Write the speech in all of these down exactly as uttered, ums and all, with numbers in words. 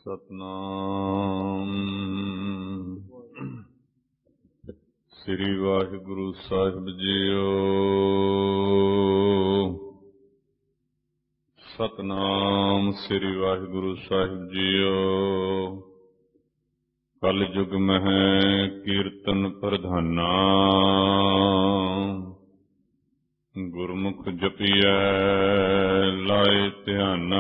ਸਤਨਾਮ ਸ੍ਰੀ ਵਾਹਿਗੁਰੂ ਸਾਹਿਬ ਜੀਓ। ਸਤਨਾਮ ਸ੍ਰੀ ਵਾਹਿਗੁਰੂ ਸਾਹਿਬ ਜੀਓ। ਕਲ ਯੁਗ ਮਹਿ ਕੀਰਤਨ ਪ੍ਰਧਾਨਾ, ਗੁਰਮੁਖ ਜਪੀਐ ਲਾਏ ਧਿਆਨਾ।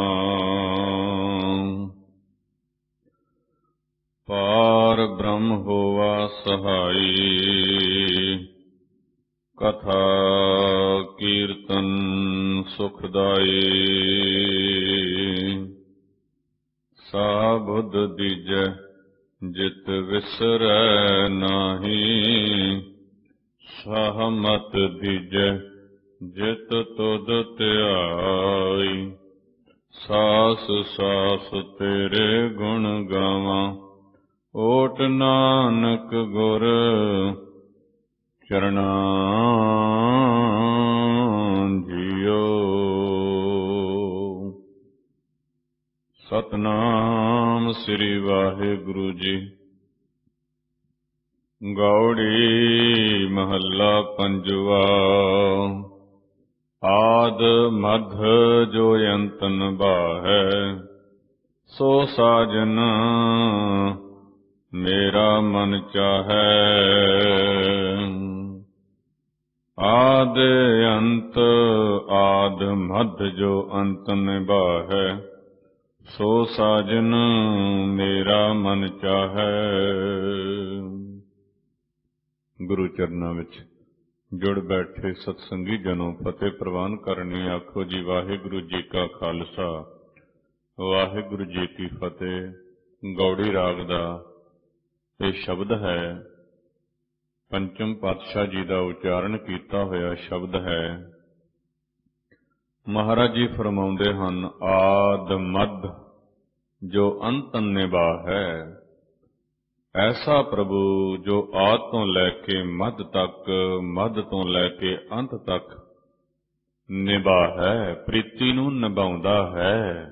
ਪਾਰ ਬ੍ਰਹਮ ਹੋਵਾ ਸਹਾਈ, ਕਥਾ ਕੀਰਤਨ ਸੁਖਦਾਈ। ਸਾਬੁਧ ਦੀਜੈ ਜਿਤ ਵਿਸਰੈ ਨਾਹੀ, ਸਹਮਤ ਦੀਜੈ ਜਿਤ ਤੁਧ ਧਿਆਈ। ਸਾਸ ਸਾਸ ਤੇਰੇ ਗੁਣ ਗਾਵਾਂ, ਓਟ ਨਾਨਕ ਗੁਰ ਚਰਣਾ ਜੀਓ। ਸਤਨਾਮ ਸ੍ਰੀ ਵਾਹਿਗੁਰੂ ਜੀ। ਗੌੜੀ ਮਹੱਲਾ ਪੰਜਵਾ। ਆਦ ਮਧ ਜੋ ਅੰਤ ਨਿਭਾਹੈ, ਸੋ ਸਾਜਨ ਮੇਰਾ ਮਨ ਚਾਹੈ। ਆਦ ਅੰਤ ਆਦ ਮਧ ਜੋ ਅੰਤ ਨਿਭਾਹੈ, ਸੋ ਸਾਜਨ ਮੇਰਾ ਮਨ ਚਾਹੈ। ਗੁਰੂ ਚਰਨਾਂ ਵਿੱਚ ਜੁੜ ਬੈਠੇ ਸਤਸੰਗੀ ਜਨੋ, ਫਤਿਹ ਪ੍ਰਵਾਨ ਕਰਨੀ। ਆਖੋ ਜੀ ਵਾਹਿਗੁਰੂ ਜੀ ਕਾ ਖਾਲਸਾ, ਵਾਹਿਗੁਰੂ ਜੀ ਕੀ ਫਤਿਹ। ਗੌੜੀ ਰਾਗ ਦਾ ਇਹ ਸ਼ਬਦ ਹੈ, ਪੰਚਮ ਪਾਤਸ਼ਾਹ ਜੀ ਦਾ ਉਚਾਰਨ ਕੀਤਾ ਹੋਇਆ ਸ਼ਬਦ ਹੈ। ਮਹਾਰਾਜ ਜੀ ਫਰਮਾਉਂਦੇ ਹਨ, ਆਦ ਮਧ ਜੋ ਅੰਤ ਨਿਭਾਹੈ। ਐਸਾ ਪ੍ਰਭੂ ਜੋ ਆਦ ਤੋਂ ਲੈ ਕੇ ਮਧ ਤੱਕ, ਮਧ ਤੋਂ ਲੈ ਕੇ ਅੰਤ ਤੱਕ ਨਿਭਾਹੈ, ਪ੍ਰੀਤੀ ਨੂੰ ਨਿਭਾਉਂਦਾ ਹੈ।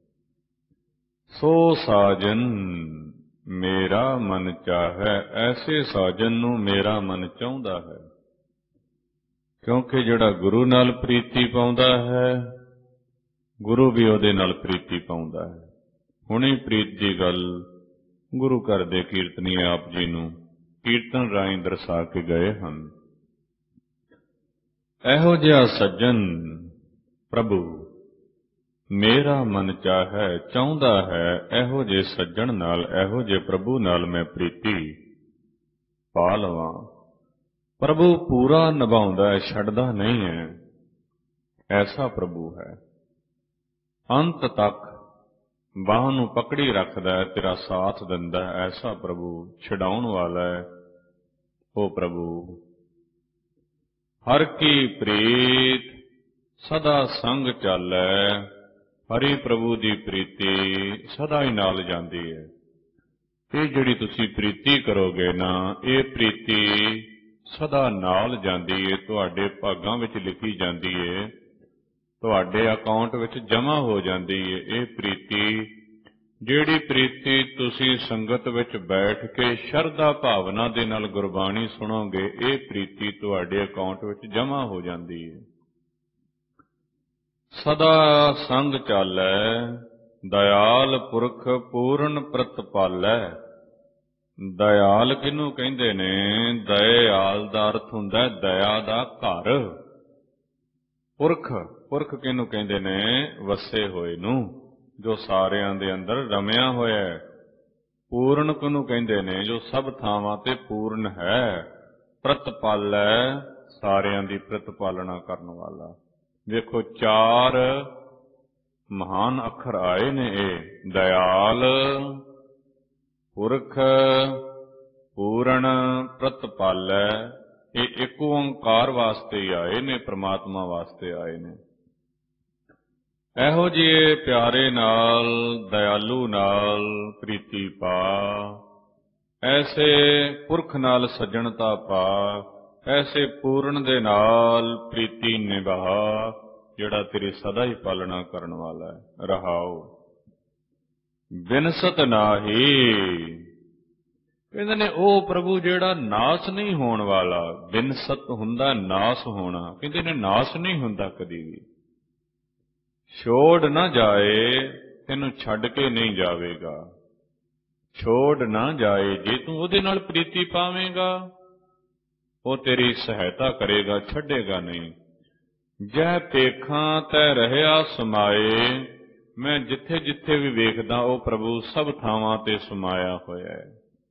ਸੋ ਸਾਜਨ ਮੇਰਾ ਮਨ ਚਾਹੈ, ਐਸੇ ਸਾਜਨ ਨੂੰ ਮੇਰਾ ਮਨ ਚਾਹੁੰਦਾ ਹੈ। ਕਿਉਂਕਿ ਜਿਹੜਾ ਗੁਰੂ ਨਾਲ ਪ੍ਰੀਤੀ ਪਾਉਂਦਾ ਹੈ, ਗੁਰੂ ਵੀ ਉਹਦੇ ਨਾਲ ਪ੍ਰੀਤੀ ਪਾਉਂਦਾ ਹੈ। ਹੁਣੇ ਪ੍ਰੀਤ ਦੀ ਗੱਲ ਗੁਰੂ ਘਰ ਦੇ ਕੀਰਤਨੀ ਆਪ ਜੀ ਨੂੰ ਕੀਰਤਨ ਰਾਹੀਂ ਦਰਸਾ ਕੇ ਗਏ ਹਨ। ਇਹੋ ਜਿਹਾ ਸੱਜਣ ਪ੍ਰਭੂ ਮੇਰਾ ਮਨ ਚਾਹੈ, ਚਾਹੁੰਦਾ ਹੈ। ਇਹੋ ਜਿਹੇ ਸੱਜਣ ਨਾਲ, ਇਹੋ ਜਿਹੇ ਪ੍ਰਭੂ ਨਾਲ ਮੈਂ ਪ੍ਰੀਤੀ ਪਾ ਲਵਾਂ। ਪ੍ਰਭੂ ਪੂਰਾ ਨਿਭਾਉਂਦਾ ਹੈ, ਛੱਡਦਾ ਨਹੀਂ ਹੈ। ਐਸਾ ਪ੍ਰਭੂ ਹੈ, ਅੰਤ ਤੱਕ ਬਾਹ ਨੂੰ ਪਕੜੀ ਰੱਖਦਾ ਹੈ, ਤੇਰਾ ਸਾਥ ਦਿੰਦਾ ਹੈ। ਐਸਾ ਪ੍ਰਭੂ ਛਡਾਉਣ ਵਾਲਾ ਹੈ ਉਹ ਪ੍ਰਭੂ। ਹਰ ਕੀ ਪ੍ਰੀਤ ਸਦਾ ਸੰਗ ਚਾਲੈ, ਹਰੀ ਪ੍ਰਭੂ ਦੀ ਪ੍ਰੀਤੀ ਸਦਾ ਹੀ ਨਾਲ ਜਾਂਦੀ ਹੈ। ਇਹ ਜਿਹੜੀ ਤੁਸੀਂ ਪ੍ਰੀਤੀ ਕਰੋਗੇ ਨਾ, ਇਹ ਪ੍ਰੀਤੀ ਸਦਾ ਨਾਲ ਜਾਂਦੀ ਹੈ, ਤੁਹਾਡੇ ਭਾਗਾਂ ਵਿੱਚ ਲਿਖੀ ਜਾਂਦੀ ਹੈ, ਤੁਹਾਡੇ ਅਕਾਊਂਟ ਵਿੱਚ ਜਮ੍ਹਾਂ ਹੋ ਜਾਂਦੀ ਹੈ। ਇਹ ਪ੍ਰੀਤੀ, ਜਿਹੜੀ ਪ੍ਰੀਤੀ ਤੁਸੀਂ ਸੰਗਤ ਵਿੱਚ ਬੈਠ ਕੇ ਸ਼ਰਧਾ ਭਾਵਨਾ ਦੇ ਨਾਲ ਗੁਰਬਾਣੀ ਸੁਣੋਗੇ, ਇਹ ਪ੍ਰੀਤੀ ਤੁਹਾਡੇ ਅਕਾਊਂਟ ਵਿੱਚ ਜਮ੍ਹਾਂ ਹੋ ਜਾਂਦੀ ਹੈ। ਸਦਾ ਸੰਗ ਚਾਲੈ, ਦਇਆਲ ਪੁਰਖ ਪੂਰਨ ਪ੍ਰਤਪਾਲੈ। ਦਇਆਲ ਕਿਹਨੂੰ ਕਹਿੰਦੇ ਨੇ? ਦਇਆਲ ਦਾ ਅਰਥ ਹੁੰਦਾ ਹੈ ਦਇਆ ਦਾ ਘਰ। ਪੁਰਖ, ਪੁਰਖ ਕਿਹਨੂੰ ਕਹਿੰਦੇ ਨੇ? ਵਸੇ ਹੋਏ ਨੂੰ, ਜੋ ਸਾਰਿਆਂ ਦੇ ਅੰਦਰ ਰਮਿਆ ਹੋਇਆ ਹੈ। ਪੂਰਨ ਕਿਹਨੂੰ ਕਹਿੰਦੇ ਨੇ? ਜੋ ਸਭ ਥਾਵਾਂ ਤੇ ਪੂਰਨ ਹੈ। ਪ੍ਰਤਪਾਲੈ, ਸਾਰਿਆਂ ਦੀ ਪ੍ਰਤਪਾਲਨਾ ਕਰਨ ਵਾਲਾ। ਵੇਖੋ ਚਾਰ ਮਹਾਨ ਅੱਖਰ ਆਏ ਨੇ ਇਹ, ਦਇਆਲ, ਪੁਰਖ, ਪੂਰਨ, ਪ੍ਰਤਪਾਲੈ। ਇਹ ਇੱਕ ਓਂਕਾਰ ਵਾਸਤੇ ਹੀ ਆਏ ਨੇ, ਪ੍ਰਮਾਤਮਾ ਵਾਸਤੇ ਆਏ ਨੇ। ਇਹੋ ਜਿਹੇ ਪਿਆਰੇ ਨਾਲ, ਦਇਆਲੂ ਨਾਲ ਪ੍ਰੀਤੀ ਪਾ, ਐਸੇ ਪੁਰਖ ਨਾਲ ਸੱਜਣਤਾ ਪਾ, ਐਸੇ ਪੂਰਨ ਦੇ ਨਾਲ ਪ੍ਰੀਤੀ ਨਿਭਾ, ਜਿਹੜਾ ਤੇਰੀ ਸਦਾ ਹੀ ਪਾਲਣਾ ਕਰਨ ਵਾਲਾ ਹੈ। ਰਹਾਓ। ਬਿਨਸਤ ਨਾਹੀ। ਕਹਿੰਦੇ ਨੇ ਉਹ ਪ੍ਰਭੂ ਜਿਹੜਾ ਨਾਸ ਨਹੀਂ ਹੋਣ ਵਾਲਾ, ਬਿਨਸਤ ਹੁੰਦਾ ਨਾਸ ਹੋਣਾ, ਕਹਿੰਦੇ ਨੇ ਨਾਸ ਨਹੀਂ ਹੁੰਦਾ ਕਦੀ ਵੀ। ਛੋੜ ਨਾ ਜਾਏ, ਤੈਨੂੰ ਛੱਡ ਕੇ ਨਹੀਂ ਜਾਵੇਗਾ। ਛੋੜ ਨਾ ਜਾਏ, ਜੇ ਤੂੰ ਉਹਦੇ ਨਾਲ ਪ੍ਰੀਤੀ ਪਾਵੇਂਗਾ ਉਹ ਤੇਰੀ ਸਹਾਇਤਾ ਕਰੇਗਾ, ਛੱਡੇਗਾ ਨਹੀਂ। ਜਹ ਪੇਖਾਂ ਤੈ ਰਹਿਆ ਸਮਾਏ, ਮੈਂ ਜਿੱਥੇ ਜਿੱਥੇ ਵੀ ਵੇਖਦਾ ਉਹ ਪ੍ਰਭੂ ਸਭ ਥਾਵਾਂ ਤੇ ਸਮਾਇਆ ਹੋਇਆ ਹੈ।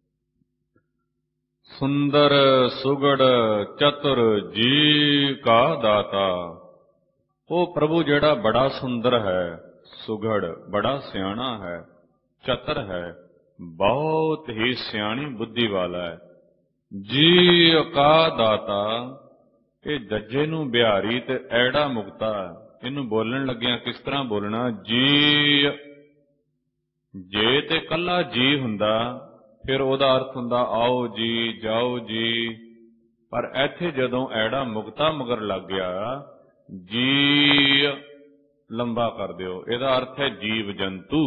ਸੁੰਦਰ ਸੁਗੜ ਚਤੁਰ ਜੀ ਕਾ ਦਾਤਾ, ਉਹ ਪ੍ਰਭੂ ਜਿਹੜਾ ਬੜਾ ਸੁੰਦਰ ਹੈ, ਸੁਗੜ ਬੜਾ ਸਿਆਣਾ ਹੈ, ਚਤੁਰ ਹੈ, ਬਹੁਤ ਹੀ ਸਿਆਣੀ ਬੁੱਧੀ ਵਾਲਾ ਹੈ। ਜੀ ਕਾ ਦਾਤਾ, ਇਹ ਜੱਜੇ ਨੂੰ ਬਿਹਾਰੀ ਤੇ ਐੜਾ ਮੁਕਤਾ। ਇਹਨੂੰ ਬੋਲਣ ਲੱਗਿਆ ਕਿਸ ਤਰ੍ਹਾਂ ਬੋਲਣਾ? ਜੀ, ਜੇ ਤੇ ਕੱਲਾ ਜੀ ਹੁੰਦਾ ਫਿਰ ਉਹਦਾ ਅਰਥ ਹੁੰਦਾ ਆਓ ਜੀ, ਜਾਓ ਜੀ, ਪਰ ਇੱਥੇ ਜਦੋਂ ਐੜਾ ਮੁਕਤਾ ਮਗਰ ਲੱਗ ਗਿਆ, ਜੀ ਲੰਬਾ ਕਰ ਦਿਓ, ਇਹਦਾ ਅਰਥ ਹੈ ਜੀਵ ਜੰਤੂ।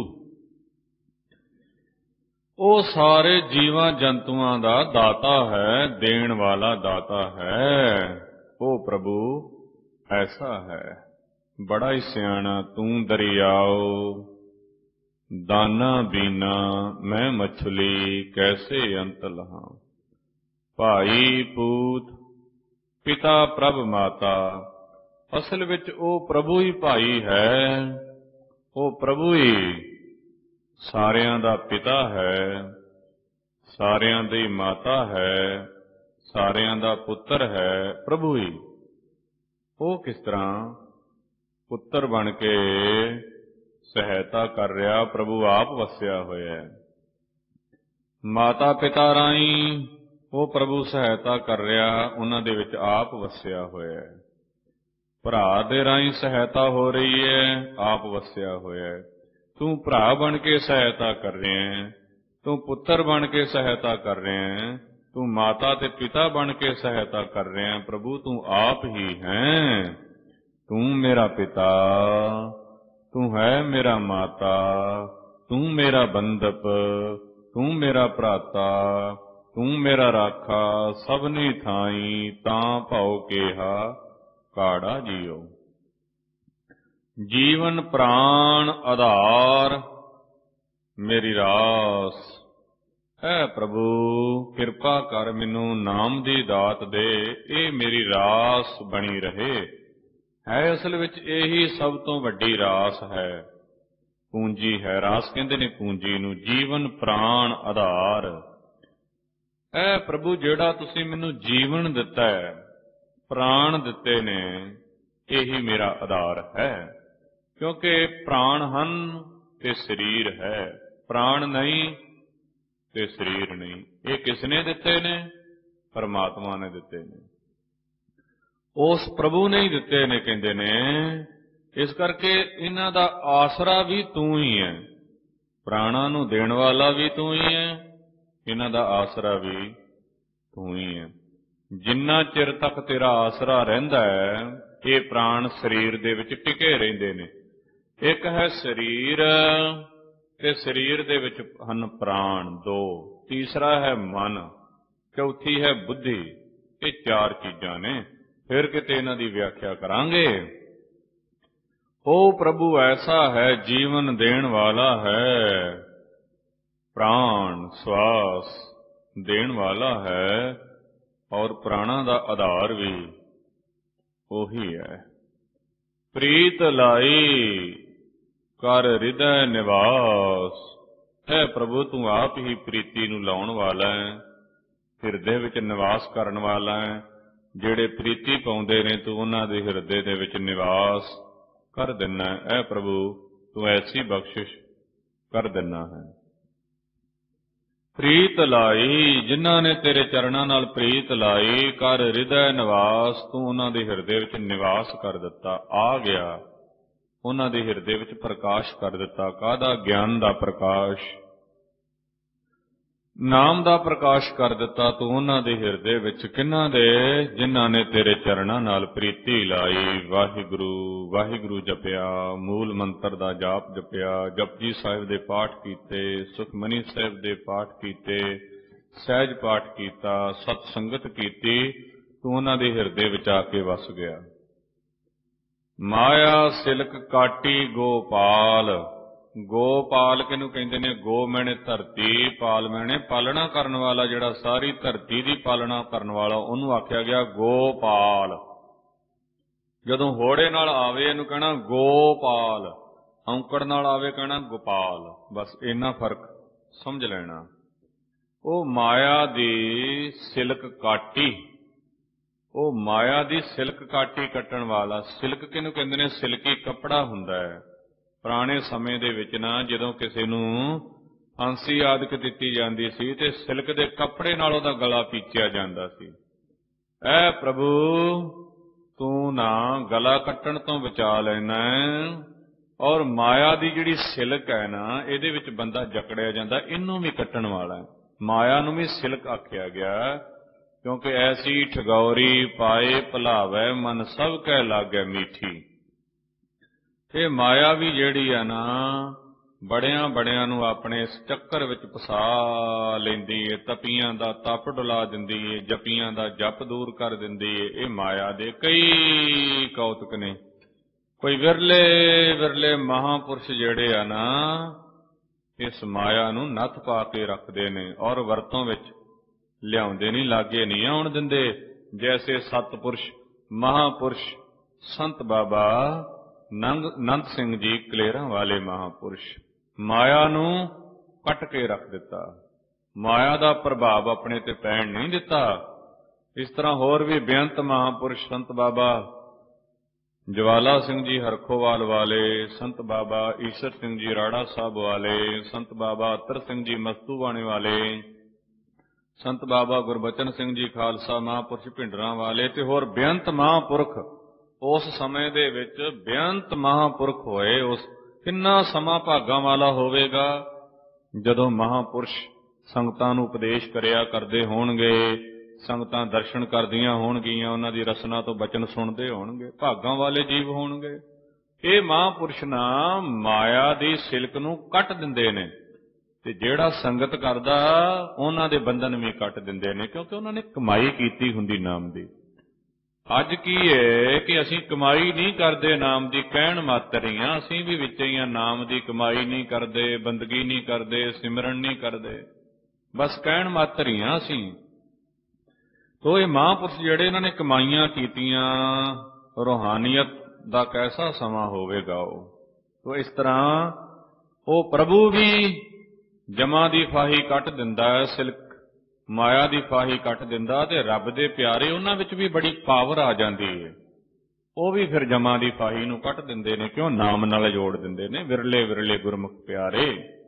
ਉਹ ਸਾਰੇ ਜੀਵਾਂ ਜੰਤੂਆਂ ਦਾ ਦਾਤਾ ਹੈ, ਦੇਣ ਵਾਲਾ ਦਾਤਾ ਹੈ। ਉਹ ਪ੍ਰਭੂ ਐਸਾ ਹੈ, ਬੜਾ ਹੀ ਸਿਆਣਾ। ਤੂੰ ਦਰਿਆਓ ਦਾਨਾ ਬੀਨਾ, ਮੈਂ ਮਛਲੀ ਕੈਸੇ ਅੰਤ ਲਹਾਂ। ਭਾਈ ਪੂਤ ਪਿਤਾ ਪ੍ਰਭ ਮਾਤਾ, ਅਸਲ ਵਿੱਚ ਉਹ ਪ੍ਰਭੂ ਹੀ ਭਾਈ ਹੈ, ਉਹ ਪ੍ਰਭੂ ਹੀ ਸਾਰਿਆਂ ਦਾ ਪਿਤਾ ਹੈ, ਸਾਰਿਆਂ ਦੀ ਮਾਤਾ ਹੈ, ਸਾਰਿਆਂ ਦਾ ਪੁੱਤਰ ਹੈ, ਪ੍ਰਭੂ ਹੀ। ਉਹ ਕਿਸ ਤਰ੍ਹਾਂ ਪੁੱਤਰ ਬਣ ਕੇ ਸਹਾਇਤਾ ਕਰ ਰਿਹਾ, ਪ੍ਰਭੂ ਆਪ ਵਸਿਆ ਹੋਇਆ ਹੈ। ਮਾਤਾ ਪਿਤਾ ਰਾਹੀਂ ਉਹ ਪ੍ਰਭੂ ਸਹਾਇਤਾ ਕਰ ਰਿਹਾ, ਉਹਨਾਂ ਦੇ ਵਿੱਚ ਆਪ ਵਸਿਆ ਹੋਇਆ ਹੈ। ਭਰਾ ਦੇ ਰਾਹੀਂ ਸਹਾਇਤਾ ਹੋ ਰਹੀ ਹੈ, ਆਪ ਵਸਿਆ ਹੋਇਆ ਹੈ। ਤੂੰ ਭਰਾ ਬਣ ਕੇ ਸਹਾਇਤਾ ਕਰ ਰਿਹਾ ਹੈ, ਤੂੰ ਪੁੱਤਰ ਬਣ ਕੇ ਸਹਾਇਤਾ ਕਰ ਰਿਹਾ ਹੈ, ਤੂੰ ਮਾਤਾ ਤੇ ਪਿਤਾ ਬਣ ਕੇ ਸਹਾਇਤਾ ਕਰ ਰਿਹਾ ਹੈ। ਪ੍ਰਭੂ ਤੂੰ ਆਪ ਹੀ ਹੈ। ਤੂੰ ਮੇਰਾ ਪਿਤਾ, ਤੂੰ ਹੈ ਮੇਰਾ ਮਾਤਾ, ਤੂੰ ਮੇਰਾ ਬੰਧਪ, ਤੂੰ ਮੇਰਾ ਭਰਾਤਾ, ਤੂੰ ਮੇਰਾ ਰਾਖਾ। ਸਭਨੀ ਥਾਈ ਤਾਂ ਭਾਉ ਕੇਹਾ ਕਾੜਾ ਜੀਓ। ਜੀਵਨ ਪ੍ਰਾਣ ਆਧਾਰ ਮੇਰੀ ਰਾਸ, ਐ ਪ੍ਰਭੂ ਕਿਰਪਾ ਕਰ ਮੈਨੂੰ ਨਾਮ ਦੀ ਦਾਤ ਦੇ, ਇਹ ਮੇਰੀ ਰਾਸ ਬਣੀ ਰਹੇ। ਹੈ ਅਸਲ ਵਿੱਚ ਇਹੀ ਸਭ ਤੋਂ ਵੱਡੀ ਰਾਸ ਹੈ, ਪੂੰਜੀ ਹੈ। ਰਾਸ ਕਹਿੰਦੇ ਨੇ ਪੂੰਜੀ ਨੂੰ। ਜੀਵਨ ਪ੍ਰਾਣ ਆਧਾਰ, ਐ ਪ੍ਰਭੂ ਜਿਹੜਾ ਤੁਸੀਂ ਮੈਨੂੰ ਜੀਵਨ ਦਿੱਤਾ ਹੈ, ਪ੍ਰਾਣ ਦਿੱਤੇ ਨੇ, ਇਹੀ ਮੇਰਾ ਆਧਾਰ ਹੈ। ਕਿਉਂਕਿ ਪ੍ਰਾਣ ਹਨ ਤੇ ਸਰੀਰ ਹੈ, ਪ੍ਰਾਣ ਨਹੀਂ ਤੇ ਸਰੀਰ ਨਹੀਂ। ਇਹ ਕਿਸ ਨੇ ਦਿੱਤੇ ਨੇ? ਪਰਮਾਤਮਾ ਨੇ ਦਿੱਤੇ ਨੇ, ਉਸ ਪ੍ਰਭੂ ਨੇ ਹੀ ਦਿੱਤੇ ਨੇ ਕਹਿੰਦੇ ਨੇ। ਇਸ ਕਰਕੇ ਇਹਨਾਂ ਦਾ ਆਸਰਾ ਵੀ ਤੂੰ ਹੀ ਹੈ, ਪ੍ਰਾਣਾਂ ਨੂੰ ਦੇਣ ਵਾਲਾ ਵੀ ਤੂੰ ਹੀ ਹੈ, ਇਹਨਾਂ ਦਾ ਆਸਰਾ ਵੀ ਤੂੰ ਹੀ ਹੈ। ਜਿੰਨਾ ਚਿਰ ਤੱਕ ਤੇਰਾ ਆਸਰਾ ਰਹਿੰਦਾ ਹੈ, ਇਹ ਪ੍ਰਾਣ ਸਰੀਰ ਦੇ ਵਿੱਚ ਟਿਕੇ ਰਹਿੰਦੇ ਨੇ। ਇੱਕ ਹੈ ਸਰੀਰ ਤੇ ਸਰੀਰ ਦੇ ਵਿੱਚ ਹਨ ਪ੍ਰਾਣ ਦੋ, ਤੀਸਰਾ ਹੈ ਮਨ, ਚੌਥੀ ਹੈ ਬੁੱਧੀ। ਇਹ ਚਾਰ ਚੀਜ਼ਾਂ ਨੇ, ਫਿਰ ਕਿਤੇ ਇਹਨਾਂ ਦੀ ਵਿਆਖਿਆ ਕਰਾਂਗੇ। ਉਹ ਪ੍ਰਭੂ ਐਸਾ ਹੈ, ਜੀਵਨ ਦੇਣ ਵਾਲਾ ਹੈ, ਪ੍ਰਾਣ ਸਵਾਸ ਦੇਣ ਵਾਲਾ ਹੈ, ਔਰ ਪ੍ਰਾਣਾਂ ਦਾ ਆਧਾਰ ਵੀ ਉਹੀ ਹੈ। ਪ੍ਰੀਤ ਲਾਈ ਕਰ ਹਿਰਦੈ ਨਿਵਾਸ, ਹੈ ਪ੍ਰਭੂ ਤੂੰ ਆਪ ਹੀ ਪ੍ਰੀਤੀ ਨੂੰ ਲਾਉਣ ਵਾਲਾ ਹੈ, ਹਿਰਦੇ ਵਿੱਚ ਨਿਵਾਸ ਕਰਨ ਵਾਲਾ ਹੈ। ਜਿਹੜੇ ਪ੍ਰੀਤੀ ਪਾਉਂਦੇ ਨੇ ਤੂੰ ਉਹਨਾਂ ਦੇ ਹਿਰਦੇ ਦੇ ਵਿੱਚ ਨਿਵਾਸ ਕਰ ਦਿੰਦਾ ਹੈ। ਐ ਪ੍ਰਭੂ ਤੂੰ ਐਸੀ ਬਖਸ਼ਿਸ਼ ਕਰ ਦਿੰਦਾ ਹੈ। ਪ੍ਰੀਤ ਲਾਈ, ਜਿਨ੍ਹਾਂ ਨੇ ਤੇਰੇ ਚਰਨਾਂ ਨਾਲ ਪ੍ਰੀਤ ਲਾਈ, ਕਰ ਹਿਰਦੈ ਨਿਵਾਸ, ਤੂੰ ਉਹਨਾਂ ਦੇ ਹਿਰਦੇ ਵਿੱਚ ਨਿਵਾਸ ਕਰ ਦਿੱਤਾ, ਆ ਗਿਆ, ਉਹਨਾਂ ਦੇ ਹਿਰਦੇ ਵਿੱਚ ਪ੍ਰਕਾਸ਼ ਕਰ ਦਿੱਤਾ। ਕਾਹਦਾ? ਗਿਆਨ ਦਾ ਪ੍ਰਕਾਸ਼। ਨਾਮ ਦਾ ਪ੍ਰਕਾਸ਼ ਕਰ ਦਿੱਤਾ ਤੂੰ ਉਹਨਾਂ ਦੇ ਹਿਰਦੇ ਵਿੱਚ, ਕਿਹਨਾਂ ਦੇ? ਜਿਨ੍ਹਾਂ ਨੇ ਤੇਰੇ ਚਰਨਾਂ ਨਾਲ ਪ੍ਰੀਤੀ ਲਾਈ। ਵਾਹਿਗੁਰੂ ਵਾਹਿਗੁਰੂ ਜਪਿਆ, ਮੂਲ ਮੰਤਰ ਦਾ ਜਾਪ ਜਪਿਆ, ਜਪਜੀ ਸਾਹਿਬ ਦੇ ਪਾਠ ਕੀਤੇ, ਸੁਖਮਨੀ ਸਾਹਿਬ ਦੇ ਪਾਠ ਕੀਤੇ, ਸਹਿਜ ਪਾਠ ਕੀਤਾ, ਸਤ ਸੰਗਤ ਕੀਤੀ, ਤੂੰ ਉਹਨਾਂ ਦੇ ਹਿਰਦੇ ਵਿੱਚ ਆ ਕੇ ਵਸ ਗਿਆ। ਮਾਇਆ ਸਿਲਕ ਕਾਟੀ ਗੋਪਾਲ। ਗੋਪਾਲ ਕਿਹਨੂੰ ਕਹਿੰਦੇ ਨੇ? ਗੋ ਮੈਨੇ ਧਰਤੀ, ਪਾਲ ਮੈਨੇ ਪਾਲਣਾ ਕਰਨ ਵਾਲਾ, ਜਿਹੜਾ ਸਾਰੀ ਧਰਤੀ ਦੀ ਪਾਲਣਾ ਕਰਨ ਵਾਲਾ, ਉਹਨੂੰ ਆਖਿਆ ਗਿਆ ਗੋਪਾਲ। ਜਦੋਂ ਹੋੜੇ ਨਾਲ ਆਵੇ ਇਹਨੂੰ ਕਹਿਣਾ ਗੋਪਾਲ, ਔਂਕੜ ਨਾਲ ਆਵੇ ਕਹਿਣਾ ਗੋਪਾਲ। ਬਸ ਇੰਨਾ ਫਰਕ ਸਮਝ ਲੈਣਾ। ਉਹ ਮਾਇਆ ਦੀ ਸਿਲਕ ਕਾਟੀ, ਉਹ ਮਾਇਆ ਦੀ ਸਿਲਕ ਕਾਟੀ ਕੱਟਣ ਵਾਲਾ। ਸਿਲਕ ਕਿਹਨੂੰ ਕਹਿੰਦੇ ਨੇ? ਸਿਲਕੀ ਕੱਪੜਾ ਹੁੰਦਾ ਹੈ। ਪੁਰਾਣੇ ਸਮੇਂ ਦੇ ਵਿੱਚ ਨਾ ਜਦੋਂ ਕਿਸੇ ਨੂੰ ਫਾਂਸੀ ਆਦਿਕ ਦਿੱਤੀ ਜਾਂਦੀ ਸੀ ਤੇ ਸਿਲਕ ਦੇ ਕੱਪੜੇ ਨਾਲ ਉਹਦਾ ਗਲਾ ਪੀਚਿਆ ਜਾਂਦਾ ਸੀ। ਐ ਪ੍ਰਭੂ ਤੂੰ ਨਾ ਗਲਾ ਕੱਟਣ ਤੋਂ ਬਚਾ ਲੈਣਾ, ਔਰ ਮਾਇਆ ਦੀ ਜਿਹੜੀ ਸਿਲਕ ਹੈ ਨਾ ਇਹਦੇ ਵਿੱਚ ਬੰਦਾ ਜਕੜਿਆ ਜਾਂਦਾ, ਇਹਨੂੰ ਵੀ ਕੱਟਣ ਵਾਲਾ। ਮਾਇਆ ਨੂੰ ਵੀ ਸਿਲਕ ਆਖਿਆ ਗਿਆ, ਕਿਉਂਕਿ ਐਸੀ ਠਗੌਰੀ ਪਾਏ ਭੁਲਾਵੈ, ਮਨ ਸਭ ਕਹਿ ਲਾਗੈ ਮੀਠੀ। ਇਹ ਮਾਇਆ ਵੀ ਜਿਹੜੀ ਆ ਨਾ ਬੜਿਆਂ ਬੜਿਆਂ ਨੂੰ ਆਪਣੇ ਇਸ ਚੱਕਰ ਵਿੱਚ ਫਸਾ ਲੈਂਦੀ ਏ। ਤਪੀਆਂ ਦਾ ਤਪ ਡੁਲਾ ਦਿੰਦੀ ਏ, ਜਪੀਆਂ ਦਾ ਜਪ ਦੂਰ ਕਰ ਦਿੰਦੀ ਏ। ਇਹ ਮਾਇਆ ਦੇ ਕਈ ਕੌਤਕ ਨੇ। ਕੋਈ ਵਿਰਲੇ ਵਿਰਲੇ ਮਹਾਂਪੁਰਸ਼ ਜਿਹੜੇ ਆ ਨਾ ਇਸ ਮਾਇਆ ਨੂੰ ਨੱਥ ਪਾ ਕੇ ਰੱਖਦੇ ਨੇ ਔਰ ਵਰਤੋਂ ਵਿੱਚ ਲਿਆਉਂਦੇ ਨਹੀਂ, ਲਾਗੇ ਨਹੀਂ ਆਉਣ ਦਿੰਦੇ। ਜੈਸੇ ਸਤਪੁਰਸ਼ ਮਹਾਂਪੁਰਸ਼ ਸੰਤ ਬਾਬਾ ਨੰਦ ਸਿੰਘ ਜੀ ਕਲੇਰਾਂ ਵਾਲੇ ਮਹਾਂਪੁਰਸ਼, ਮਾਇਆ ਨੂੰ ਕੱਟ ਕੇ ਰੱਖ ਦਿੱਤਾ, ਮਾਇਆ ਦਾ ਪ੍ਰਭਾਵ ਆਪਣੇ ਤੇ ਪੈਣ ਨਹੀਂ ਦਿੱਤਾ। ਇਸ ਤਰ੍ਹਾਂ ਹੋਰ ਵੀ ਬੇਅੰਤ ਮਹਾਂਪੁਰਸ਼ ਸੰਤ ਬਾਬਾ ਜਵਾਲਾ ਸਿੰਘ ਜੀ ਹਰਖੋਵਾਲ ਵਾਲੇ, ਸੰਤ ਬਾਬਾ ਈਸ਼ਰ ਸਿੰਘ ਜੀ ਰਾੜਾ ਸਾਹਿਬ ਵਾਲੇ, ਸੰਤ ਬਾਬਾ ਅਤਰ ਸਿੰਘ ਜੀ ਮਸਤੂਵਾਣੇ ਵਾਲੇ, ਸੰਤ ਬਾਬਾ ਗੁਰਬਚਨ ਸਿੰਘ ਜੀ ਖਾਲਸਾ ਮਹਾਂਪੁਰਸ਼ ਭਿੰਡਰਾਂ ਵਾਲੇ, ਤੇ ਹੋਰ ਬੇਅੰਤ ਮਹਾਂਪੁਰਖ ਉਸ ਸਮੇਂ ਦੇ ਵਿੱਚ ਬੇਅੰਤ ਮਹਾਂਪੁਰਖ ਹੋਏ। ਉਸ ਕਿੰਨਾ ਸਮਾਂ ਭਾਗਾਂ ਵਾਲਾ ਹੋਵੇਗਾ ਜਦੋਂ ਮਹਾਂਪੁਰਸ਼ ਸੰਗਤਾਂ ਨੂੰ ਉਪਦੇਸ਼ ਕਰਿਆ ਕਰਦੇ ਹੋਣਗੇ, ਸੰਗਤਾਂ ਦਰਸ਼ਨ ਕਰਦੀਆਂ ਹੋਣਗੀਆਂ, ਉਹਨਾਂ ਦੀ ਰਸਨਾ ਤੋਂ ਬਚਨ ਸੁਣਦੇ ਹੋਣਗੇ, ਭਾਗਾਂ ਵਾਲੇ ਜੀਵ ਹੋਣਗੇ। ਇਹ ਮਹਾਂਪੁਰਸ਼ ਨਾ ਮਾਇਆ ਦੀ ਸਿਲਕ ਨੂੰ ਕੱਟ ਦਿੰਦੇ ਨੇ, ਤੇ ਜਿਹੜਾ ਸੰਗਤ ਕਰਦਾ ਉਹਨਾਂ ਦੇ ਬੰਧਨ ਵੀ ਕੱਟ ਦਿੰਦੇ ਨੇ, ਕਿਉਂਕਿ ਉਹਨਾਂ ਨੇ ਕਮਾਈ ਕੀਤੀ ਹੁੰਦੀ ਨਾਮ ਦੀ। ਅੱਜ ਕੀ ਹੈ ਕਿ ਅਸੀਂ ਕਮਾਈ ਨਹੀਂ ਕਰਦੇ ਨਾਮ ਦੀ, ਕਹਿਣ ਮਾਤਰ ਹੀ ਹਾਂ। ਅਸੀਂ ਵੀ ਵਿੱਚ ਹੀ ਹਾਂ, ਨਾਮ ਦੀ ਕਮਾਈ ਨਹੀਂ ਕਰਦੇ, ਬੰਦਗੀ ਨਹੀਂ ਕਰਦੇ, ਸਿਮਰਨ ਨਹੀਂ ਕਰਦੇ, ਬਸ ਕਹਿਣ ਮਾਤਰ ਹੀ ਹਾਂ ਅਸੀਂ। ਤੋ ਇਹ ਮਹਾਂਪੁਰਸ਼ ਜਿਹੜੇ ਇਹਨਾਂ ਨੇ ਕਮਾਈਆਂ ਕੀਤੀਆਂ, ਰੂਹਾਨੀਅਤ ਦਾ ਕੈਸਾ ਸਮਾਂ ਹੋਵੇਗਾ ਉਹ। ਤੋ ਇਸ ਤਰ੍ਹਾਂ ਉਹ ਪ੍ਰਭੂ ਵੀ ਜਮਾਂ ਦੀ ਫਾਹੀ ਕੱਟ ਦਿੰਦਾ ਹੈ, ਸਿਲਕ ਮਾਇਆ ਦੀ ਫਾਹੀ ਕੱਟ ਦਿੰਦਾ, ਤੇ ਰੱਬ ਦੇ ਪਿਆਰੇ ਉਹਨਾਂ ਵਿੱਚ ਵੀ ਬੜੀ ਪਾਵਰ ਆ ਜਾਂਦੀ ਹੈ। ਉਹ ਵੀ ਫਿਰ ਜਮਾਂ ਦੀ ਫਾਹੀ ਨੂੰ ਕੱਟ ਦਿੰਦੇ ਨੇ, ਕਿਉਂ? ਨਾਮ ਨਾਲ ਜੋੜ ਦਿੰਦੇ ਨੇ। ਵਿਰਲੇ ਵਿਰਲੇ ਗੁਰਮੁਖ ਪਿਆਰੇ।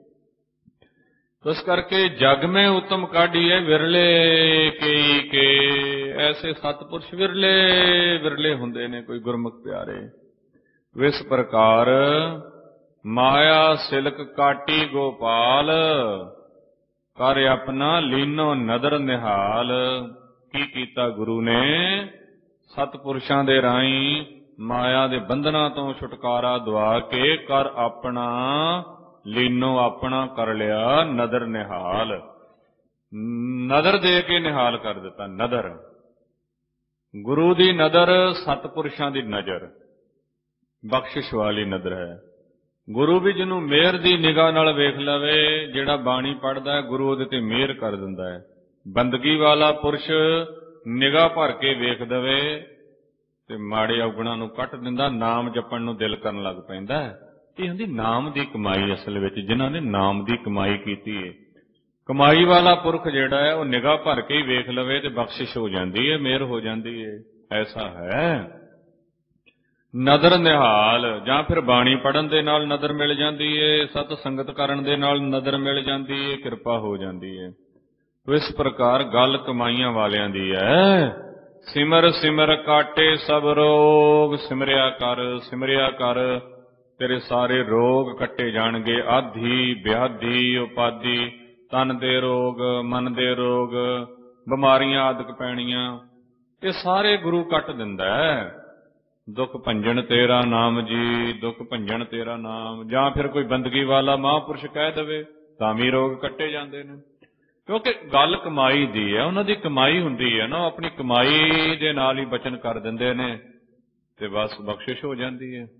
ਇਸ ਕਰਕੇ ਜਗ ਮੈਂ ਉਤਮ ਕਾਢੀਏ ਵਿਰਲੇ ਕਈ ਕੇ, ਐਸੇ ਸਤਪੁਰਸ਼ ਵਿਰਲੇ ਵਿਰਲੇ ਹੁੰਦੇ ਨੇ ਕੋਈ ਗੁਰਮੁਖ ਪਿਆਰੇ। ਇਸ ਪ੍ਰਕਾਰ ਮਾਇਆ ਸਿਲਕ ਕਾਟੀ ਗੋਪਾਲ, ਕਰ ਆਪਣਾ ਲੀਨੋ ਨਦਰ ਨਿਹਾਲ। ਕੀ ਕੀਤਾ ਗੁਰੂ ਨੇ? ਸਤਪੁਰਸ਼ਾਂ ਦੇ ਰਾਹੀਂ ਮਾਇਆ ਦੇ ਬੰਧਨਾਂ ਤੋਂ ਛੁਟਕਾਰਾ ਦਵਾ ਕੇ ਕਰ ਆਪਣਾ ਲੀਨੋ ਆਪਣਾ ਕਰ ਲਿਆ ਨਦਰ ਨਿਹਾਲ। ਨਦਰ ਦੇ ਕੇ ਨਿਹਾਲ ਕਰ ਦਿੱਤਾ। ਨਦਰ ਗੁਰੂ ਦੀ ਨਦਰ, ਸਤਪੁਰਸ਼ਾਂ ਦੀ ਨਜ਼ਰ, ਬਖਸ਼ਿਸ਼ ਵਾਲੀ ਨਜ਼ਰ ਹੈ। ਗੁਰੂ ਵੀ ਜਿਹਨੂੰ ਮਿਹਰ ਦੀ ਨਿਗਾਹ ਨਾਲ ਵੇਖ ਲਵੇ, ਜਿਹੜਾ ਬਾਣੀ ਪੜ੍ਹਦਾ ਹੈ, ਗੁਰੂ ਉਹਦੇ ਤੇ ਮਿਹਰ ਕਰ ਦਿੰਦਾ ਹੈ। ਬੰਦਗੀ ਵਾਲਾ ਪੁਰਸ਼ ਨਿਗਾਹ ਭਰ ਕੇ ਵੇਖ ਦਵੇ ਤੇ ਮਾੜੇ ਔਗਣਾਂ ਨੂੰ ਕੱਟ ਦਿੰਦਾ, ਨਾਮ ਜਪਣ ਨੂੰ ਦਿਲ ਕਰਨ ਲੱਗ ਪੈਂਦਾ। ਇਹ ਹੁੰਦੀ ਨਾਮ ਦੀ ਕਮਾਈ। ਅਸਲ ਵਿੱਚ ਜਿਨ੍ਹਾਂ ਨੇ ਨਾਮ ਦੀ ਕਮਾਈ ਕੀਤੀ ਹੈ, ਕਮਾਈ ਵਾਲਾ ਪੁਰਖ ਜਿਹੜਾ ਹੈ ਉਹ ਨਿਗਾਹ ਭਰ ਕੇ ਹੀ ਵੇਖ ਲਵੇ ਤੇ ਬਖਸ਼ਿਸ਼ ਹੋ ਜਾਂਦੀ ਹੈ, ਮਿਹਰ ਹੋ ਜਾਂਦੀ ਹੈ। ਐਸਾ ਹੈ ਨਦਰ ਨਿਹਾਲ। ਜਾਂ ਫਿਰ ਬਾਣੀ ਪੜ੍ਹਨ ਦੇ ਨਾਲ ਨਦਰ ਮਿਲ ਜਾਂਦੀ ਏ, ਸਤ ਸੰਗਤ ਕਰਨ ਦੇ ਨਾਲ ਨਦਰ ਮਿਲ ਜਾਂਦੀ ਏ, ਕਿਰਪਾ ਹੋ ਜਾਂਦੀ ਏ। ਇਸ ਪ੍ਰਕਾਰ ਗੱਲ ਕਮਾਈਆਂ ਵਾਲਿਆਂ ਦੀ ਹੈ। ਸਿਮਰ ਸਿਮਰ ਕਾਟੇ ਸਭ ਰੋਗ, ਸਿਮਰਿਆ ਕਰ ਸਿਮਰਿਆ ਕਰ, ਤੇਰੇ ਸਾਰੇ ਰੋਗ ਕੱਟੇ ਜਾਣਗੇ। ਆਧੀ ਵਿਆਧੀ ਉਪਾਧੀ ਤਨ ਦੇ ਰੋਗ, ਮਨ ਦੇ ਰੋਗ, ਬਿਮਾਰੀਆਂ ਆਦਿਕ ਪੈਣੀਆਂ, ਇਹ ਸਾਰੇ ਗੁਰੂ ਕੱਟ ਦਿੰਦਾ ਹੈ। ਦੁੱਖ ਭੰਜਨ ਤੇਰਾ ਨਾਮ ਜੀ, ਦੁੱਖ ਭੰਜਨ ਤੇਰਾ ਨਾਮ। ਜਾਂ ਫਿਰ ਕੋਈ ਬੰਦਗੀ ਵਾਲਾ ਮਹਾਂਪੁਰਸ਼ ਕਹਿ ਦੇਵੇ ਤਾਂ ਵੀ ਰੋਗ ਕੱਟੇ ਜਾਂਦੇ ਨੇ, ਕਿਉਂਕਿ ਗੱਲ ਕਮਾਈ ਦੀ ਹੈ, ਉਹਨਾਂ ਦੀ ਕਮਾਈ ਹੁੰਦੀ ਹੈ ਨਾ, ਉਹ ਆਪਣੀ ਕਮਾਈ ਦੇ ਨਾਲ ਹੀ ਬਚਨ ਕਰ ਦਿੰਦੇ ਨੇ ਤੇ ਬਸ ਬਖਸ਼ਿਸ਼ ਹੋ ਜਾਂਦੀ ਹੈ।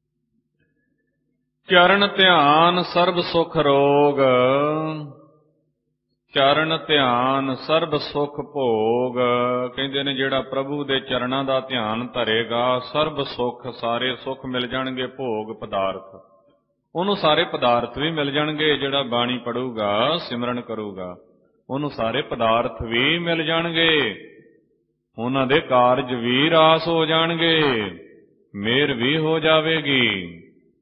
ਚਰਨ ਧਿਆਨ ਸਰਬ ਸੁਖ ਰੋਗ, ਚਰਨ ਧਿਆਨ ਸਰਬ ਸੁਖ ਭੋਗ। ਕਹਿੰਦੇ ਨੇ ਜਿਹੜਾ ਪ੍ਰਭੂ ਦੇ ਚਰਨਾਂ ਦਾ ਧਿਆਨ ਧਰੇਗਾ, ਸਰਬ ਸੁਖ, ਸਾਰੇ ਸੁਖ ਮਿਲ ਜਾਣਗੇ। ਭੋਗ ਪਦਾਰਥ, ਉਹਨੂੰ ਸਾਰੇ ਪਦਾਰਥ ਵੀ ਮਿਲ ਜਾਣਗੇ। ਜਿਹੜਾ ਬਾਣੀ ਪੜੂਗਾ, ਸਿਮਰਨ ਕਰੂਗਾ, ਉਹਨੂੰ ਸਾਰੇ ਪਦਾਰਥ ਵੀ ਮਿਲ ਜਾਣਗੇ। ਉਹਨਾਂ ਦੇ ਕਾਰਜ ਵੀ ਰਾਸ ਹੋ ਜਾਣਗੇ, ਮਿਹਰ ਵੀ ਹੋ ਜਾਵੇਗੀ।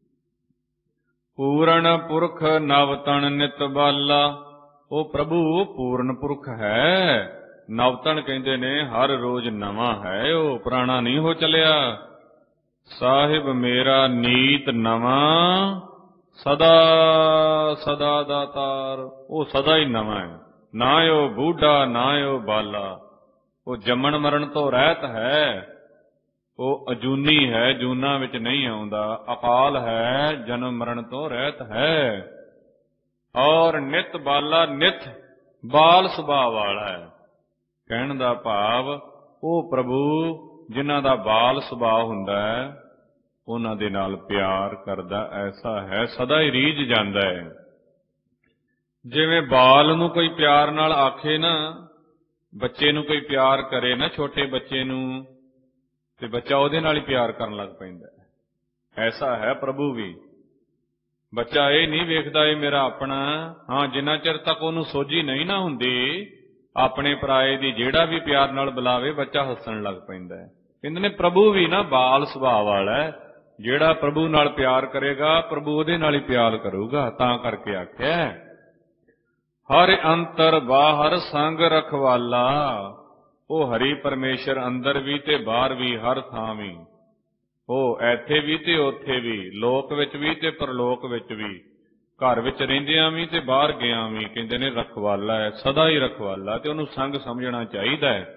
ਪੂਰਨ ਪੁਰਖ ਨਵ ਤਨ ਨਿਤ ਬਾਲਾ, ਉਹ ਪ੍ਰਭੂ ਪੂਰਨ ਪੁਰਖ ਹੈ। ਨਵਤਨ ਕਹਿੰਦੇ ਨੇ ਹਰ ਰੋਜ਼ ਨਵਾਂ ਹੈ, ਉਹ ਪੁਰਾਣਾ ਨਹੀਂ ਹੋ ਚੱਲਿਆ। ਸਾਹਿਬ ਮੇਰਾ ਨੀਤ ਨਵਾਂ, ਸਦਾ ਸਦਾ ਦਾਤਾਰ, ਉਹ ਸਦਾ ਹੀ ਨਵਾਂ ਹੈ। ਨਾ ਉਹ ਬੂਢਾ ਨਾ ਉਹ ਬਾਲਾ, ਉਹ ਜੰਮਣ ਮਰਨ ਤੋਂ ਰਹਿਤ ਹੈ। ਉਹ ਅਜੂਨੀ ਹੈ, ਜੂਨਾਂ ਵਿੱਚ ਨਹੀਂ ਆਉਂਦਾ। ਅਕਾਲ ਹੈ, ਜਨਮ ਮਰਨ ਤੋਂ ਰਹਿਤ ਹੈ। ਔਰ ਨਿਤ ਬਾਲਾ, ਨਿਤ ਬਾਲ ਸੁਭਾਅ ਵਾਲਾ ਹੈ। ਕਹਿਣ ਦਾ ਭਾਵ ਉਹ ਪ੍ਰਭੂ ਜਿਨ੍ਹਾਂ ਦਾ ਬਾਲ ਸੁਭਾਅ ਹੁੰਦਾ ਹੈ, ਉਹਨਾਂ ਦੇ ਨਾਲ ਪਿਆਰ ਕਰਦਾ ਐਸਾ ਹੈ, ਸਦਾ ਹੀ ਰੀਝ ਜਾਂਦਾ ਹੈ। ਜਿਵੇਂ ਬਾਲ ਨੂੰ ਕੋਈ ਪਿਆਰ ਨਾਲ ਆਖੇ ਨਾ, ਬੱਚੇ ਨੂੰ ਕੋਈ ਪਿਆਰ ਕਰੇ ਨਾ, ਛੋਟੇ ਬੱਚੇ ਨੂੰ, ਤੇ ਬੱਚਾ ਉਹਦੇ ਨਾਲ ਹੀ ਪਿਆਰ ਕਰਨ ਲੱਗ ਪੈਂਦਾ ਹੈ। ਐਸਾ ਹੈ ਪ੍ਰਭੂ ਵੀ। ਬੱਚਾ ਇਹ ਨਹੀਂ ਵੇਖਦਾ ਇਹ ਮੇਰਾ ਆਪਣਾ। ਹਾਂ, ਜਿੰਨਾ ਚਿਰ ਤੱਕ ਉਹਨੂੰ ਸੋਝੀ ਨਹੀਂ ਨਾ ਹੁੰਦੀ ਆਪਣੇ ਪਰਾਏ ਦੀ, ਜਿਹੜਾ ਵੀ ਪਿਆਰ ਨਾਲ ਬੁਲਾਵੇ ਬੱਚਾ ਹੱਸਣ ਲੱਗ ਪੈਂਦਾ ਹੈ। ਕਹਿੰਦੇ ਨੇ ਪ੍ਰਭੂ ਵੀ ਨਾ ਬਾਲ ਸੁਭਾਅ ਵਾਲਾ ਹੈ। ਜਿਹੜਾ ਪ੍ਰਭੂ ਨਾਲ ਪਿਆਰ ਕਰੇਗਾ, ਪ੍ਰਭੂ ਉਹਦੇ ਨਾਲ ਹੀ ਪਿਆਰ ਕਰੂਗਾ। ਤਾਂ ਕਰਕੇ ਆਖਿਆ ਹਰਿ ਅੰਤਰ ਬਾਹਰ ਸੰਗ ਰਖਵਾਲਾ, ਉਹ ਹਰੀ ਪਰਮੇਸ਼ਰ ਅੰਦਰ ਵੀ ਤੇ ਬਾਹਰ ਵੀ, ਹਰ ਥਾਂ ਵੀ। ਉਹ ਇੱਥੇ ਵੀ ਤੇ ਉੱਥੇ ਵੀ, ਲੋਕ ਵਿੱਚ ਵੀ ਤੇ ਪਰਲੋਕ ਵਿੱਚ ਵੀ, ਘਰ ਵਿੱਚ ਰਹਿੰਦਿਆਂ ਵੀ ਤੇ ਬਾਹਰ ਗਿਆਂ ਵੀ। ਕਹਿੰਦੇ ਨੇ ਰਖਵਾਲਾ ਹੈ, ਸਦਾ ਹੀ ਰਖਵਾਲਾ, ਤੇ ਉਹਨੂੰ ਸੰਗ ਸਮਝਣਾ ਚਾਹੀਦਾ ਹੈ।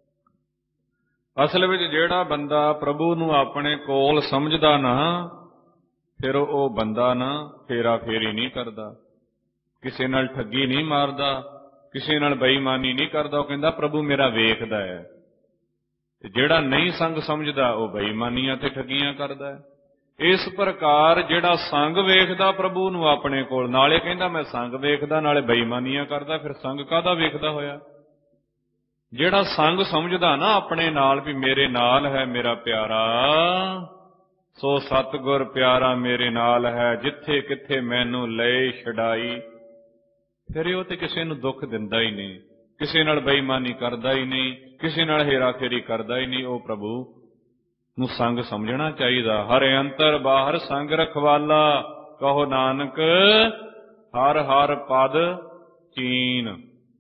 ਅਸਲ ਵਿੱਚ ਜਿਹੜਾ ਬੰਦਾ ਪ੍ਰਭੂ ਨੂੰ ਆਪਣੇ ਕੋਲ ਸਮਝਦਾ ਨਾ, ਫਿਰ ਉਹ ਬੰਦਾ ਨਾ ਫੇਰਾ ਫੇਰੀ ਨਹੀਂ ਕਰਦਾ, ਕਿਸੇ ਨਾਲ ਠੱਗੀ ਨਹੀਂ ਮਾਰਦਾ, ਕਿਸੇ ਨਾਲ ਬੇਈਮਾਨੀ ਨਹੀਂ ਕਰਦਾ। ਉਹ ਕਹਿੰਦਾ ਪ੍ਰਭੂ ਮੇਰਾ ਵੇਖਦਾ ਹੈ। ਤੇ ਜਿਹੜਾ ਨਹੀਂ ਸੰਗ ਸਮਝਦਾ, ਉਹ ਬੇਈਮਾਨੀਆਂ ਤੇ ਠੱਗੀਆਂ ਕਰਦਾ ਹੈ। ਇਸ ਪ੍ਰਕਾਰ ਜਿਹੜਾ ਸੰਗ ਵੇਖਦਾ ਪ੍ਰਭੂ ਨੂੰ ਆਪਣੇ ਕੋਲ, ਨਾਲੇ ਕਹਿੰਦਾ ਮੈਂ ਸੰਗ ਵੇਖਦਾ, ਨਾਲੇ ਬੇਈਮਾਨੀਆਂ ਕਰਦਾ, ਫਿਰ ਸੰਗ ਕਾਹਦਾ ਵੇਖਦਾ ਹੋਇਆ? ਜਿਹੜਾ ਸੰਗ ਸਮਝਦਾ ਨਾ ਆਪਣੇ ਨਾਲ ਵੀ ਮੇਰੇ ਨਾਲ ਹੈ ਮੇਰਾ ਪਿਆਰਾ, ਸੋ ਸਤਿਗੁਰ ਪਿਆਰਾ ਮੇਰੇ ਨਾਲ ਹੈ, ਜਿੱਥੇ ਕਿੱਥੇ ਮੈਨੂੰ ਲਏ ਛਡਾਈ। ਫਿਰ ਉਹ ਤੇ ਕਿਸੇ ਨੂੰ ਦੁੱਖ ਦਿੰਦਾ ਹੀ ਨਹੀਂ, ਕਿਸੇ ਨਾਲ ਬੇਈਮਾਨੀ ਕਰਦਾ ਹੀ ਨਹੀਂ, ਕਿਸੇ ਨਾਲ ਹੇਰਾ ਫੇਰੀ ਕਰਦਾ ਹੀ ਨਹੀਂ। ਉਹ ਪ੍ਰਭੂ ਨੂੰ ਸੰਗ ਸਮਝਣਾ ਚਾਹੀਦਾ। ਹਰਿ ਅੰਤਰ ਬਾਹਰ ਸੰਗ ਰਖਵਾਲਾ, ਕਹੋ ਨਾਨਕ ਹਰ ਹਰ ਪਦ ਚੀਨ।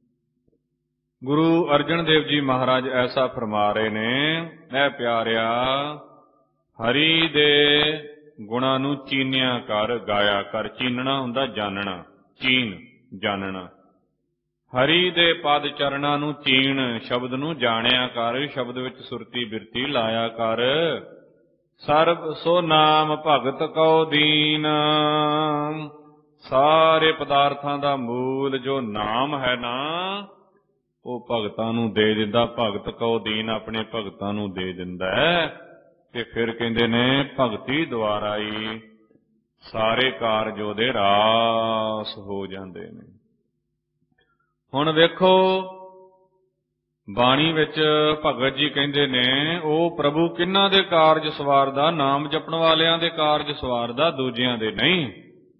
ਗੁਰੂ ਅਰਜਨ ਦੇਵ ਜੀ ਮਹਾਰਾਜ ਐਸਾ ਫਰਮਾ ਰਹੇ ਨੇ, ਐ ਪਿਆਰਿਆ ਹਰੀ ਦੇ ਗੁਣਾਂ ਨੂੰ ਚੀਨਿਆ ਕਰ, ਗਾਇਆ ਕਰ। ਚੀਨਣਾ ਹੁੰਦਾ ਜਾਣਨਾ, ਚੀਨ ਜਾਣਨਾ। ਹਰੀ ਦੇ ਪਦ ਚਰਨਾਂ ਨੂੰ ਚੀਣ, ਸ਼ਬਦ ਨੂੰ ਜਾਣਿਆ ਕਰ, ਸ਼ਬਦ ਵਿੱਚ ਸੁਰਤੀ ਬਿਰਤੀ ਲਾਇਆ ਕਰ। ਸਰਬ ਸੋ ਨਾਮ ਭਗਤ ਕਉ ਦੀਨ, ਸਾਰੇ ਪਦਾਰਥਾਂ ਦਾ ਮੂਲ ਜੋ ਨਾਮ ਹੈ ਨਾ, ਉਹ ਭਗਤਾਂ ਨੂੰ ਦੇ ਦਿੰਦਾ। ਭਗਤ ਕਉ ਦੀਨ, ਆਪਣੇ ਭਗਤਾਂ ਨੂੰ ਦੇ ਦਿੰਦਾ ਹੈ। ਤੇ ਫਿਰ ਕਹਿੰਦੇ ਨੇ ਭਗਤੀ ਦੁਆਰਾ ਹੀ ਸਾਰੇ ਕਾਰਜ ਉਹਦੇ ਰਾਸ ਹੋ ਜਾਂਦੇ ਨੇ। ਹੁਣ ਵੇਖੋ ਬਾਣੀ ਵਿੱਚ ਭਗਤ ਜੀ ਕਹਿੰਦੇ ਨੇ, ਉਹ ਪ੍ਰਭੂ ਕਿਹਨਾਂ ਦੇ ਕਾਰਜ ਸਵਾਰਦਾ? ਨਾਮ ਜਪਣ ਵਾਲਿਆਂ ਦੇ ਕਾਰਜ ਸਵਾਰਦਾ, ਦੂਜਿਆਂ ਦੇ ਨਹੀਂ।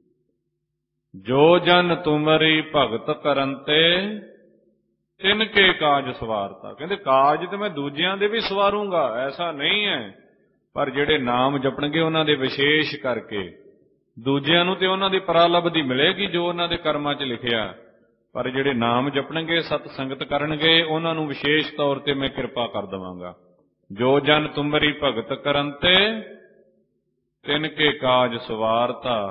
ਜੋ ਜਨ ਤੁਮਰੀ ਭਗਤ ਕਰਨ ਤੇ ਤਿੰਨ ਕੇ ਕਾਜ ਸਵਾਰਤਾ। ਕਹਿੰਦੇ ਕਾਜ ਤੇ ਮੈਂ ਦੂਜਿਆਂ ਦੇ ਵੀ ਸਵਾਰੂੰਗਾ, ਐਸਾ ਨਹੀਂ ਹੈ, ਪਰ ਜਿਹੜੇ ਨਾਮ ਜਪਣਗੇ ਉਹਨਾਂ ਦੇ ਵਿਸ਼ੇਸ਼ ਕਰਕੇ। ਦੂਜਿਆਂ ਨੂੰ ਤੇ ਉਹਨਾਂ ਦੀ ਪਰਾਲਬਧੀ ਮਿਲੇਗੀ ਜੋ ਉਹਨਾਂ ਦੇ ਕਰਮਾਂ 'ਚ ਲਿਖਿਆ, ਪਰ ਜਿਹੜੇ ਨਾਮ ਜਪਣਗੇ, ਸਤ ਸੰਗਤ ਕਰਨਗੇ, ਉਹਨਾਂ ਨੂੰ ਵਿਸ਼ੇਸ਼ ਤੌਰ ਤੇ ਮੈਂ ਕਿਰਪਾ ਕਰ ਦੇਵਾਂਗਾ। ਜੋ ਜਨ ਤੁਮਰੀ ਭਗਤ ਕਰਨ ਤੇ ਤਿੰਨ ਕੇ ਕਾਜ ਸਵਾਰਤਾ,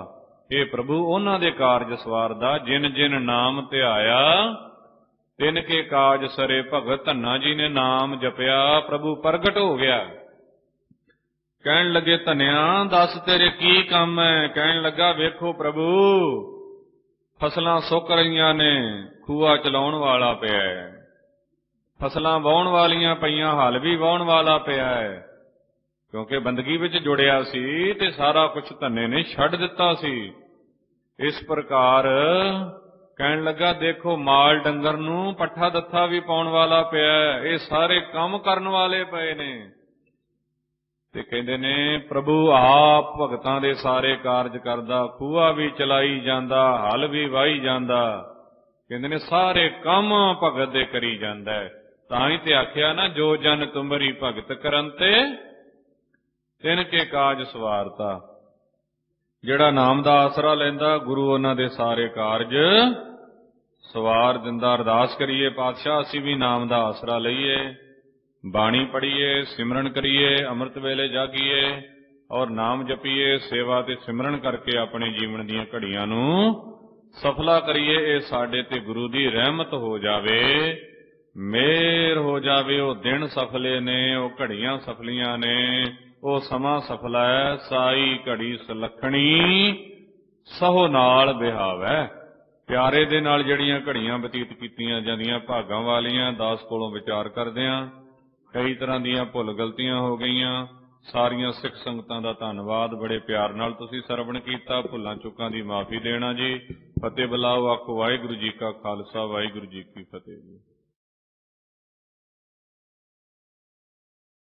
ਇਹ ਪ੍ਰਭੂ ਉਹਨਾਂ ਦੇ ਕਾਰਜ ਸਵਾਰਦਾ, ਜਿਨ ਜਿਨ ਨਾਮ ਧਿਆਇਆ ਤਿਨ ਕੇ ਕਾਜ ਸਰੇ। ਭਗਤ ਧੰਨਾ ਜੀ ਨੇ ਨਾਮ ਜਪਿਆ, ਪ੍ਰਭੂ ਪ੍ਰਗਟ ਹੋ ਗਿਆ। ਕਹਿਣ ਲੱਗੇ ਧੰਨਿਆ ਦੱਸ ਤੇਰੇ ਕੀ ਕੰਮ ਹੈ? ਕਹਿਣ ਲੱਗਾ ਵੇਖੋ ਪ੍ਰਭੂ ਫਸਲਾਂ ਸੁੱਕ ਰਹੀਆਂ ਨੇ, ਖੂਆ ਚਲਾਉਣ ਵਾਲਾ ਪਿਆ ਹੈ, ਫਸਲਾਂ ਵਾਹੁਣ ਵਾਲੀਆਂ ਪਈਆਂ, ਹਲ ਵੀ ਵਾਹੁਣ ਵਾਲਾ ਪਿਆ ਹੈ। ਕਿਉਂਕਿ ਬੰਦਗੀ ਵਿੱਚ ਜੁੜਿਆ ਸੀ ਤੇ ਸਾਰਾ ਕੁਝ ਧੰਨੇ ਨੇ ਛੱਡ ਦਿੱਤਾ ਸੀ। ਇਸ ਪ੍ਰਕਾਰ ਕਹਿਣ ਲੱਗਾ ਦੇਖੋ ਮਾਲ ਡੰਗਰ ਨੂੰ ਪੱਠਾ ਦੱਥਾ ਵੀ ਪਾਉਣ ਵਾਲਾ ਪਿਆ, ਇਹ ਸਾਰੇ ਕੰਮ ਕਰਨ ਵਾਲੇ ਪਏ ਨੇ। ਤੇ ਕਹਿੰਦੇ ਨੇ ਪ੍ਰਭੂ ਆਪ ਭਗਤਾਂ ਦੇ ਸਾਰੇ ਕਾਰਜ ਕਰਦਾ, ਖੂਹਾ ਵੀ ਚਲਾਈ ਜਾਂਦਾ, ਹਲ ਵੀ ਵਾਹੀ ਜਾਂਦਾ। ਕਹਿੰਦੇ ਨੇ ਸਾਰੇ ਕੰਮ ਭਗਤ ਦੇ ਕਰੀ ਜਾਂਦਾ। ਤਾਂ ਹੀ ਤੇ ਆਖਿਆ ਨਾ ਜੋ ਜਨ ਤੁਮਰੀ ਭਗਤ ਕਰਨ ਤੇ ਤਿਨ ਕੇ ਕਾਜ ਸਵਾਰਤਾ। ਜਿਹੜਾ ਨਾਮ ਦਾ ਆਸਰਾ ਲੈਂਦਾ ਗੁਰੂ ਉਹਨਾਂ ਦੇ ਸਾਰੇ ਕਾਰਜ ਸਵਾਰ ਦਿੰਦਾ। ਅਰਦਾਸ ਕਰੀਏ ਪਾਤਸ਼ਾਹ ਅਸੀਂ ਵੀ ਨਾਮ ਦਾ ਆਸਰਾ ਲਈਏ, ਬਾਣੀ ਪੜ੍ਹੀਏ, ਸਿਮਰਨ ਕਰੀਏ, ਅੰਮ੍ਰਿਤ ਵੇਲੇ ਜਾਗੀਏ ਔਰ ਨਾਮ ਜਪੀਏ, ਸੇਵਾ ਤੇ ਸਿਮਰਨ ਕਰਕੇ ਆਪਣੇ ਜੀਵਨ ਦੀਆਂ ਘੜੀਆਂ ਨੂੰ ਸਫਲਾ ਕਰੀਏ। ਇਹ ਸਾਡੇ ਤੇ ਗੁਰੂ ਦੀ ਰਹਿਮਤ ਹੋ ਜਾਵੇ, ਮਿਹਰ ਹੋ ਜਾਵੇ। ਉਹ ਦਿਨ ਸਫਲੇ ਨੇ, ਉਹ ਘੜੀਆਂ ਸਫਲੀਆਂ ਨੇ, ਉਹ ਸਮਾਂ ਸਫਲਾ ਹੈ। ਸਾਈ ਘੜੀ ਸੁਲੱਖਣੀ ਸਹੋ ਨਾਲ ਬਿਹਾਵੈ। ਪਿਆਰੇ ਦੇ ਨਾਲ ਜਿਹੜੀਆਂ ਘੜੀਆਂ ਬਤੀਤ ਕੀਤੀਆਂ ਜਾਂਦੀਆਂ ਭਾਗਾਂ ਵਾਲੀਆਂ। ਦਾਸ ਕੋਲੋਂ ਵਿਚਾਰ ਕਰਦੇ ਹਾਂ, ਕਈ ਤਰ੍ਹਾਂ ਦੀਆਂ ਭੁੱਲ ਗਲਤੀਆਂ ਹੋ ਗਈਆਂ। ਸਾਰੀਆਂ ਸਿੱਖ ਸੰਗਤਾਂ ਦਾ ਧੰਨਵਾਦ, ਬੜੇ ਪਿਆਰ ਨਾਲ ਤੁਸੀਂ ਸਰਵਣ ਕੀਤਾ। ਭੁੱਲਾਂ ਚੁੱਕਾਂ ਦੀ ਮਾਫੀ ਦੇਣਾ ਜੀ। ਫਤਿਹ ਬੁਲਾਓ, ਆਖੋ ਵਾਹਿਗੁਰੂ ਜੀ ਕਾ ਖਾਲਸਾ ਵਾਹਿਗੁਰੂ ਜੀ ਕੀ ਫਤਿਹ।